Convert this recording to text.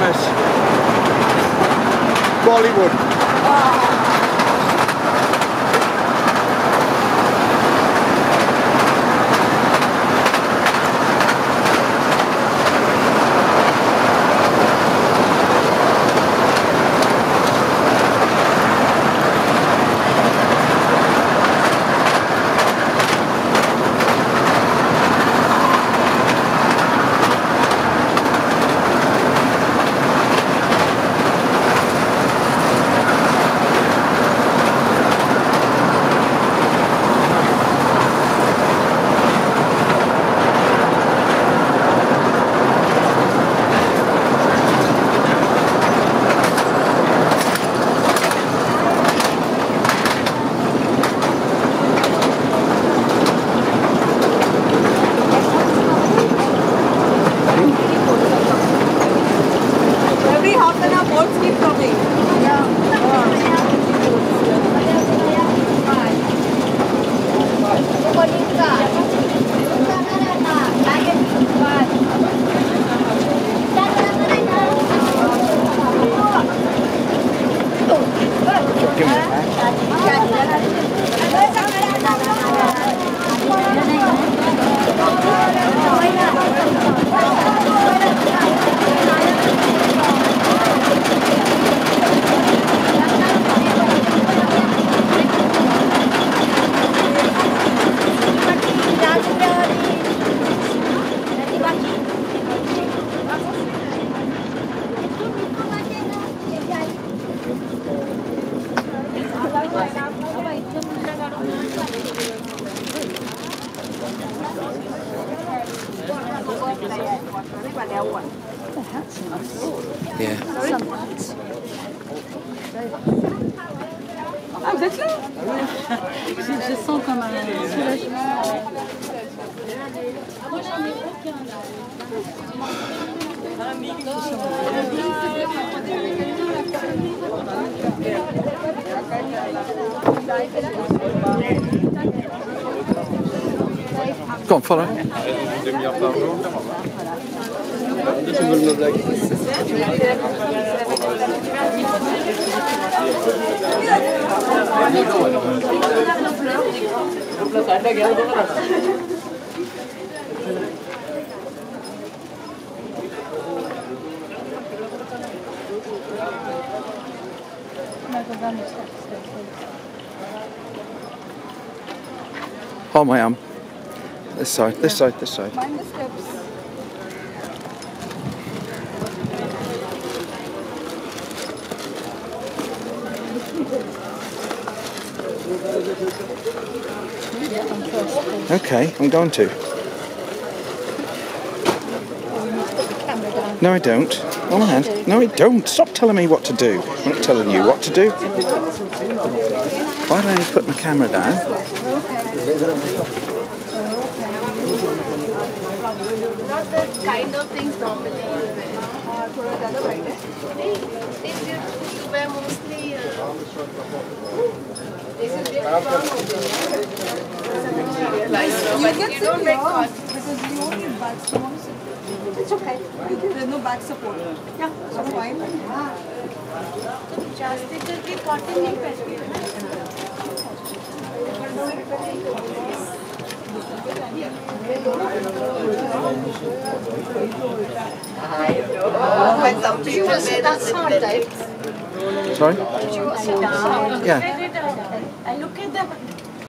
famous Bollywood. Yeah. Ah, vous êtes là? Je sens comme un soulagement. Go on, follow. Hold my arm. This side, this side, this side. Mind the steps. Okay, I'm going to. No, I don't. On my hand. No, I don't. Stop telling me what to do. I'm not telling you what to do. Why don't I put my camera down? Not the kind of things normally you wear mostly this is you don't make cost Because you don't need back support. It's okay. There's no back support. Yeah, that's fine. जास्ती करके cotton नहीं पहनते Sorry? हैं. Yeah.